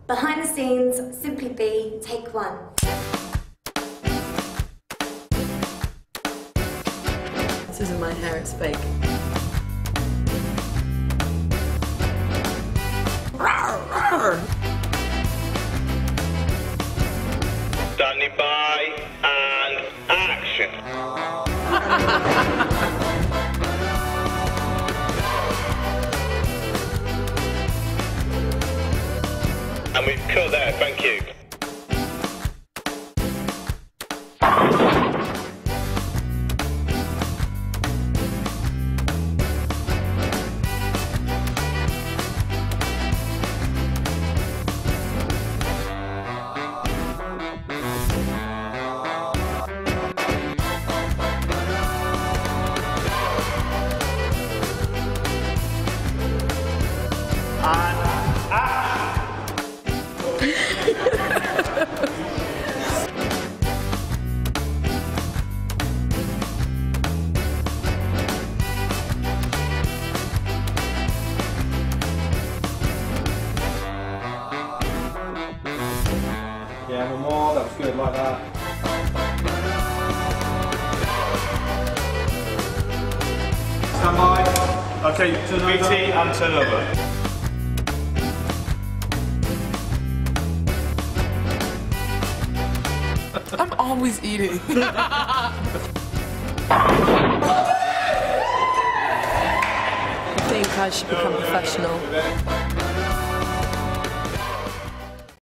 Behind the scenes, Simply Be, take one. This isn't my hair, it's fake. Standing by and action. And we've cut there, thank you. Yeah, one more, that was good, like that. Stand by. Okay, BT and turn over. I'm always eating. I think I should become professional.